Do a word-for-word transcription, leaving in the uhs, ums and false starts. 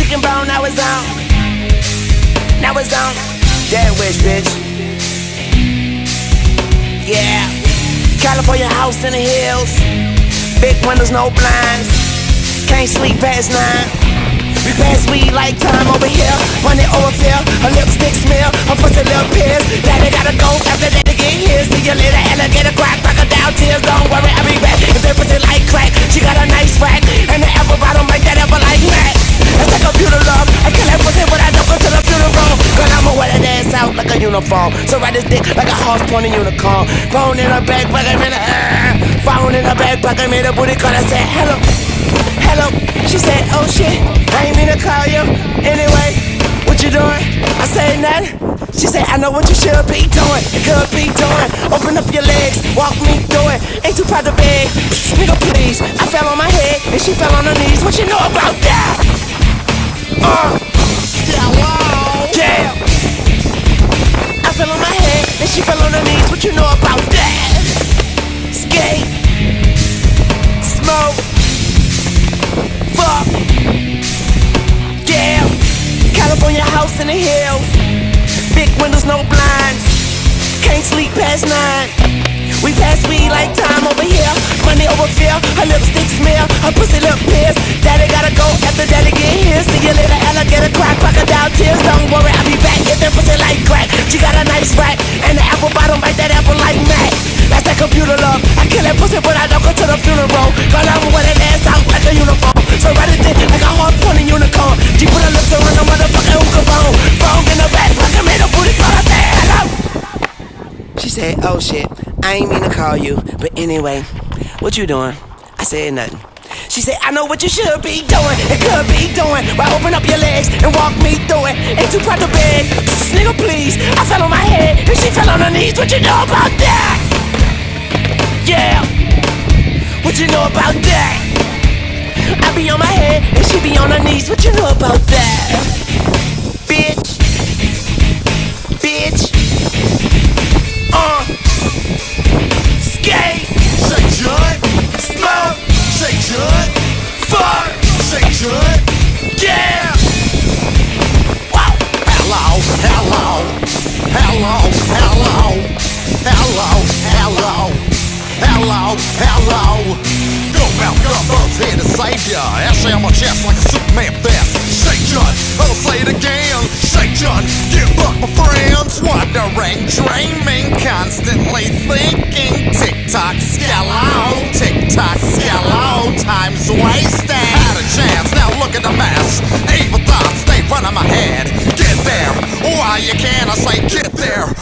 and bone, now it's on. Now it's on. Dead wish, bitch. Yeah. California house in the hills. Big windows, no blinds. Can't sleep past nine. We pass weed like time over here. Money overfill, her lipstick smell, her pussy little pills. Daddy gotta go after that to get here. See you later, alligator crack, crocodile tears. Don't worry, I'll be back. If they pussy like crack, she got a nice rack. And the apple bottom like that ever like Mac. That's like a computer love. I kill that pussy, but I don't go to the funeral. Girl, I'ma wear that ass out like a uniform. So ride this dick like a horse pointing unicorn. Phone in her back pocket, man, uh, phone in her back pocket, made a booty call. I said hello, hello. She said, oh shit, I ain't mean to call you. Anyway, what you doing? I said nothing. She said, I know what you should be doing, it could be doing. Open up your legs, walk me through it. Ain't too proud to beg, nigga please. I fell on my head and she fell on her knees. What you know about that? Uh, yeah. I fell on my head and she fell on her knees. What you know about that? Skate, smoke, fuck, yeah. California house in the hills. Big windows, no blinds. Can't sleep past nine. We pass weed like time over here. Money overfill, her lipstick smell, her pussy look pissed. Daddy gotta go after daddy get here. See you later, alligator crack, crocodile tears. Don't worry, I'll be back. Get that pussy like crack. She got a nice rack, and the apple bottom bite that apple like Mac. That's that computer love. I kill that pussy, but I don't go to the funeral. Girl, I'ma wear that ass out like a uniform. So ride it thick like a hard pointing unicorn. She put her lips around the motherfucking hookah bone. Phone in the back, pocket made a booty call. I said hello. She said, oh shit, I ain't mean to call you, but anyway, what you doing? I said nothing. She said, I know what you should be doing, it could be doing. Well, open up your legs and walk me through it. Ain't too proud to beg, nigga please. I fell on my head and she fell on her knees. What you know about that? Yeah, what you know about that? I be on my head and she be on her knees. What you know about that? Bitch, bitch. Uh, skate, shake Judd, smoke, shake Judd, fuck, shake Judd, yeah. Wow. Hello, hello, hello, hello, hello, hello, hello, hello. Go Malcolm Bugs here to save ya. Ashley on my chest like a Superman fist. Shake Judd, I'll say it again. Shake Judd, get buck my friends. Wondering, dreaming, constantly thinking. Tick-tock, shallow, tick-tock, shallow. Time's wasted. Had a chance, now look at the mess. Evil thoughts, they run in my head. Get there, while you can, I say get there.